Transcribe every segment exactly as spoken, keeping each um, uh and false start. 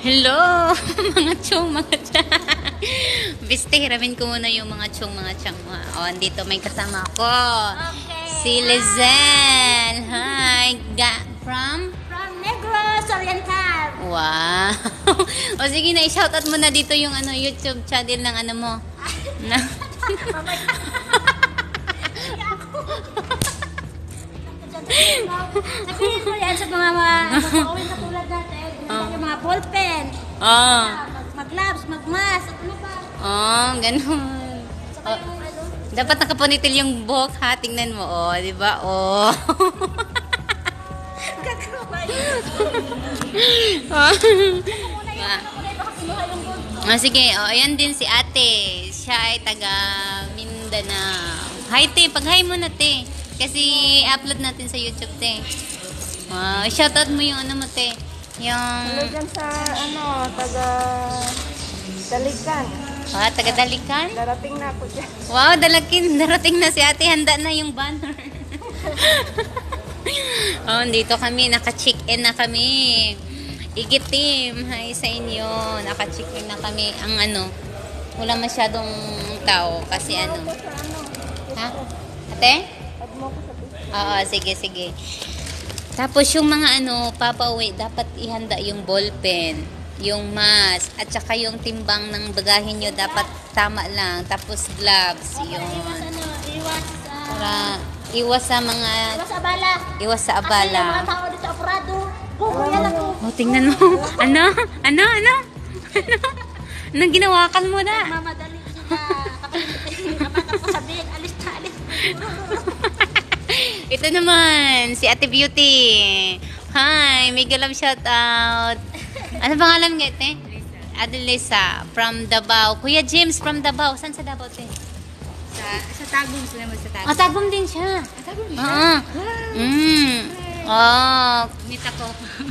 Hello, mga chong, mga chang. Biste, hiramin ko muna yung mga chong, mga chang. O, andito may kasama ko. Okay. Si Lizel. Hi. Ga from? From Negros Oriental. Wow. O, sige na, i-shoutout mo na dito yung ano, YouTube channel ng ano mo. Na. Sabihin mo yan sa mga mga makakawin na tulad natin. Oh. Yung mga ballpen. Oh. Mag-gloves, mag-mask. At ano pa? Oh, ganun. Saka Oh. yung ano. Dapat nakapunitil yung buhok ha. Tingnan mo. Oh, di ba? Oh. Gagawin. Ah. Muna yun. Muna yun. Baka kinuha yung gold. Ah, sige, oh, ayan din si ate. Siya ay taga Mindanao. Hi, te. Pag-hi mo na, te. Kasi upload natin sa YouTube, te. Wow, shoutout mo yung ano mo, te. Yung... Hello dyan sa, ano, taga Dalikan. Ah, taga Dalikan? Darating na ako dyan. Wow, dalakin. Darating na si ate. Handa na yung banner. Oh, dito kami. Naka-check-in na kami. Igit team. Hi sa inyo. Naka-check-in na kami. Ang ano, wala masyadong tao. Kasi ano. Ha? Ate? Add mo ko sa Facebook. Oo, sige, sige. Tapos yung mga ano, papauwi, dapat ihanda yung ballpen, yung mask, at saka yung timbang ng bagahin nyo, dapat tama lang. Tapos gloves, Iwas yun. ano, iwas sa... Para iwas sa mga, Iwas sa abala. iwas sa Kasi yung mga abala. tao dito apurado. Buko yan ako. Oh, tingnan mo. Ano? Ano? Ano? Ano? Anong ginawakan mo na? Mamadali sila. Kapag ako sabihin, alis na, alis. Ito naman, si Ate Beauty. Hi, mega love shout out. Ano pangalan nga ite? Ate Lisa from Davao. Kuya James from Davao. Saan sa Davao, te? Sa, sa Tagum, sila mo sa Tagum. Ah, Tagum din siya. Ah, Tagum Oo. Mm. Oh. Meet ako.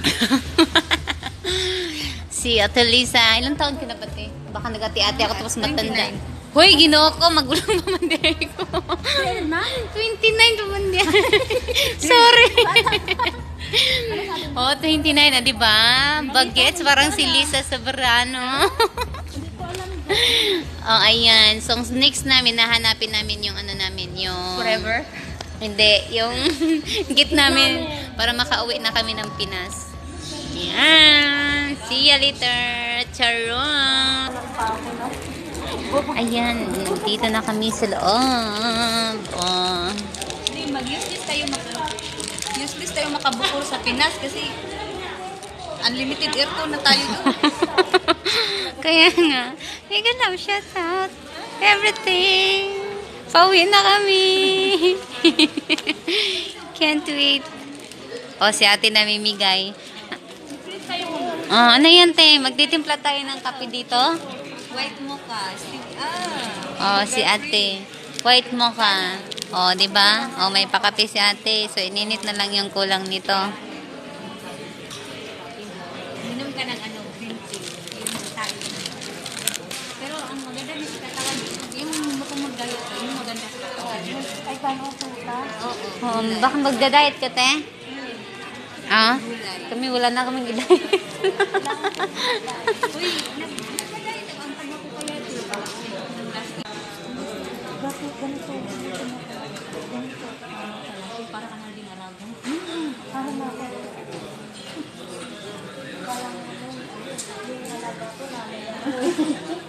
Si Ate Lisa. Ilang taon ka na ba, te? Baka nag-ati-ati ako tapos matanda. twenty-nine. Hoy, ginoo ko. Magulang pamanday ko. Kailan ma? twenty-nine pamanday. Sorry. Oh, twenty-nine na, di ba? Bagets, parang si Lisa Soberano. Oh, ayan. So, next namin, nahanapin namin yung ano namin, yung... Forever? Hindi, yung git namin para makauwi na kami ng Pinas. Yan. See ya later. Charon. Ayan, nandito na kami sa loob. Oh. Hindi, mag-useless tayo maka useless tayo makabukol sa Pinas kasi unlimited aircon na tayo doon. Kaya nga, mega love shout out. Everything. Pauwi na kami. Can't wait. O, si ate namimigay. Oh, ano yan, te? Magtitimpla tayo ng kape dito. White mocha. Ah. Oh, si ate. White mocha. Oh, di ba? Oh, may pakape si ate. So, ininit na lang yung kulang nito. Minom ka ng ano, green tea. Yung tayo. Pero ang maganda nito katawan, yung mukhang mag-diet ka, yung maganda sa katawan. Ay, paano ako ka? Oo. Oh, baka magda-diet ka, te? Ah? Kami, wala na kaming i-diet. Uy, nag-diet ako. Ang taga ko kaya ito. Bakit ganito? Ganito. Para ka na din arago. Parang ako. Parang ako. Yung nalaga ko namin.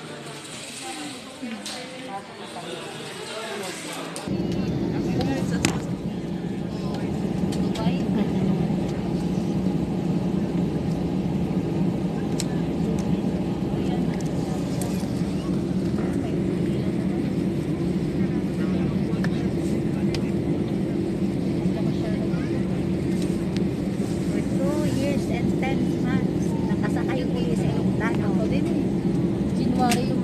two years and ten months. Nakasakay ko yung sa aeroplano. Ako din eh. January yung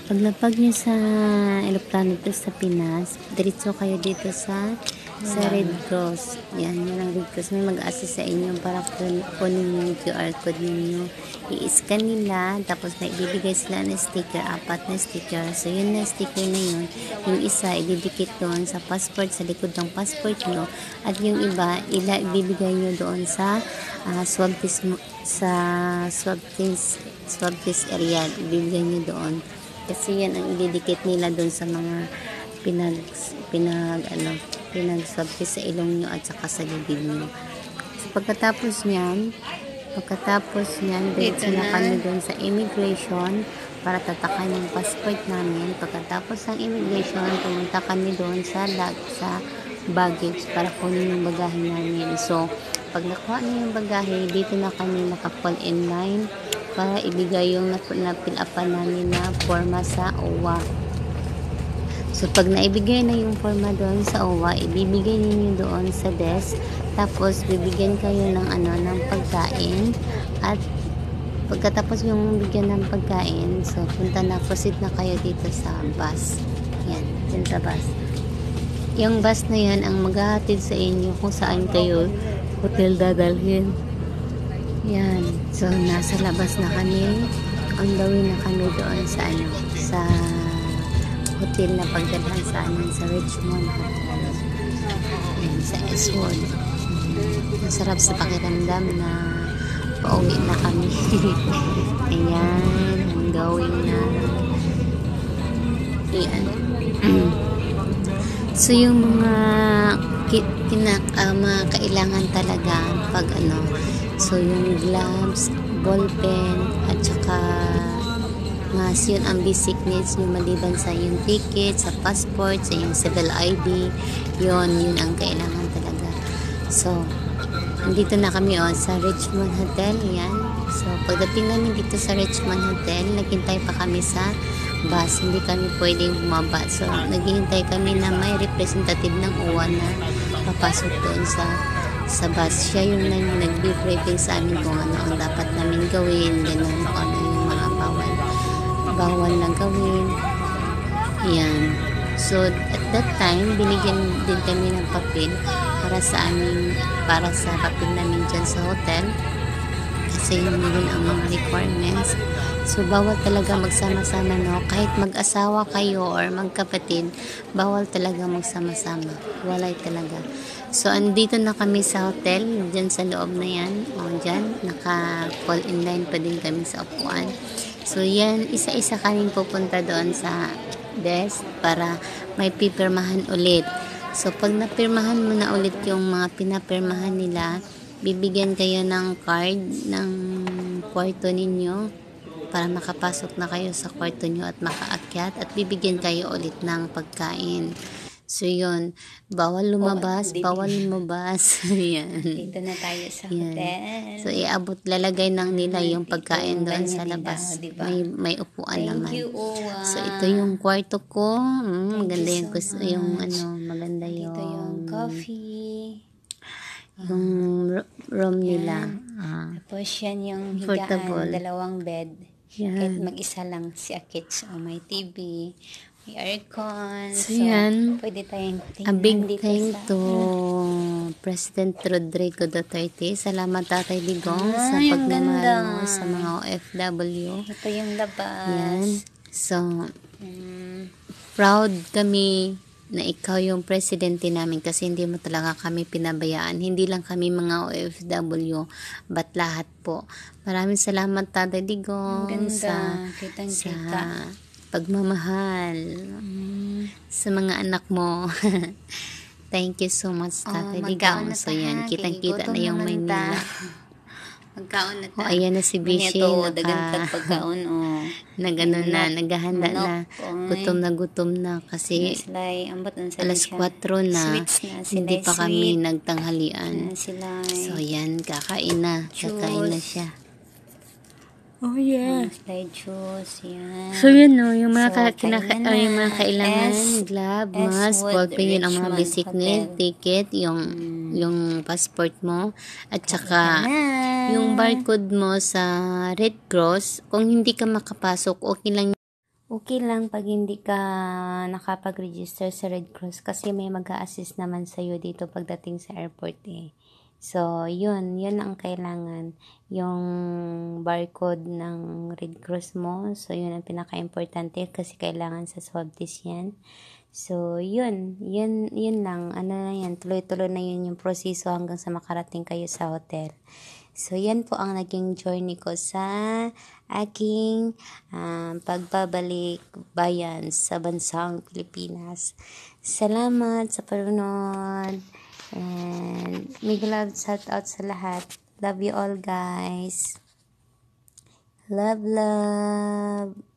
Paglapag nyo sa eroplano dito sa Pinas, diretso kayo dito sa sa Red Cross. Yan, yan ang Red Cross. May mag-assist sa inyo para kun- kunin yung Q R code ninyo. I-scan nila, tapos may ibibigay sila ng sticker, apat na sticker. So, yun na sticker na yun. Yung isa, ididikit doon sa passport, sa likod ng passport nyo. At yung iba, ila ibibigay nyo doon sa uh, swab test, mo- sa swab test, swab test area. Ibibigay nyo doon. Kasi yan ang ididikit nila doon sa mga pinag pinag ano pinag swab test sa ilong nyo at saka sa bibig nyo. So, pagkatapos niyan pagkatapos niyan diretso na kami doon sa immigration para tatakan yung passport namin. Pagkatapos ng immigration, pumunta kami doon sa lag sa baggage para kunin yung bagahe namin. So, pag nakuha na yung bagahe, dito na kami naka-fall in line para ibigay yung napil-upan namin na forma sa O W A. So, pag naibigay na yung forma doon sa O W A, ibibigay ninyo doon sa desk. Tapos, bibigyan kayo ng ano, ng pagkain. At, pagkatapos yung bigyan ng pagkain, so, punta na, proceed na kayo dito sa bus. Yan, dun sa bus. Yung bus na yan, ang maghahatid sa inyo kung saan kayo hotel dadalhin. Yan. So, nasa labas na kami. On the way na kami doon sa ano, sa hotel na pagdalhan sa ano, sa Richmond Hotel. Yan, sa Eastwood. Masarap sa pakiramdam na pauwi na kami. Ayan, ang going na. Ayan. So, yung mga kinak, uh, mga kailangan talaga pag ano, so yung gloves, ballpen, at saka mas yun ang basic needs nyo maliban sa yung ticket, sa passport, sa yung civil I D, yun, yun ang kailangan talaga. So, andito na kami oh, sa Richmond Hotel, yan. So, pagdating namin dito sa Richmond Hotel, naghintay pa kami sa bus, hindi kami pwedeng bumaba. So, naghihintay kami na may representative ng O W A na papasok doon sa sa bus. Siya yung nag-briefing sa amin kung ano ang dapat namin gawin, ganun, kung ano yung mga bawal bawal na gawin. Yan. So, at that time, binigyan din kami ng papel para sa amin, para sa papel namin dyan sa hotel. Kasi yun din ang mga requirements. So, bawal talaga magsama-sama, no? Kahit mag-asawa kayo or magkapatid, bawal talaga magsama-sama. Walay talaga. So, andito na kami sa hotel, dyan sa loob na yan. O, dyan, naka-fall in line pa din kami sa upuan. So, yan, isa-isa kaming pupunta doon sa desk para may pipirmahan ulit. So, pag napirmahan mo na ulit yung mga pinapirmahan nila, bibigyan kayo ng card ng kwarto ninyo para makapasok na kayo sa kwarto nyo at makaakyat at bibigyan kayo ulit ng pagkain. So, yun. Bawal lumabas. Oh, bawal lumabas. Yan. Dito na tayo sa Yan. hotel. So, iabot, lalagay ng nila yung Dito, pagkain doon sa ganyan labas. nila, diba? May, may upuan Thank naman. you, O W A. So, ito yung kwarto ko. Mm, maganda you yung, so kus- yung, much. ano, maganda yung, Dito yung coffee. yung ro- room nila. Ah, Tapos yan yung Comfortable. higaan, dalawang bed. Yan. Kahit mag-isa lang si Akits o may T V, may aircon. So, yan. Pwede tayong A tingnan big dito thank sa... to President Rodrigo Duterte. Salamat Tatay Digong Ah, sa yung pagmamahal ganda. mo sa mga O F W. Ito yung labas. Yan. So, Mm, proud kami na ikaw yung presidente namin kasi hindi mo talaga kami pinabayaan. Hindi lang kami mga O F W, but lahat po. Maraming salamat Tatay Digong Ang ganda. sa, Kitang-kita. sa pagmamahal sa mga anak mo. Thank you so much Tatay Oh, Digong. magkaon na So ta, yan, ha? kitang-kita Kay na yung gutom naman Maynila. ta. Magkaon na ta. O ayan na si Bishi, Ganito, dagan naka, tag pagkaon, oh. nagano na, Manok. naghahanda na. Manok, oy. Gutom na gutom na kasi Sila'y, ambot ang sa alas kwatro na, Sweets na. Sila'y hindi pa kami sweet. nagtanghalian. Na sila'y. So yan, kakain na. Kakain na Juice. siya. Oh yeah. Sila'y juice. Yan. So yun no, yung mga, So, ka, kinaka, kain na ah, yung mga na. kailangan, S- glove, S mask, Wood ballpen, yun ang mga Richmond basic need, Hotel. ticket, yung, yung passport mo, at saka, Na. yung barcode mo sa Red Cross, kung hindi ka makapasok, okay lang Okay lang pag hindi ka nakapag-register sa Red Cross kasi may mag-a-assist naman sa'yo dito pagdating sa airport eh. So, yun. Yun ang kailangan. Yung barcode ng Red Cross mo. So, yun ang pinaka-importante kasi kailangan sa swab test yan. So, yun. Yun, yun lang. Ano na yan. Tuloy-tuloy na yun yung proseso hanggang sa makarating kayo sa hotel. So, yan po ang naging journey ko sa aking um, pagbabalik bayan sa bansang Pilipinas. Salamat sa panunod. And big love shout out sa lahat. Love you all guys. Love, love.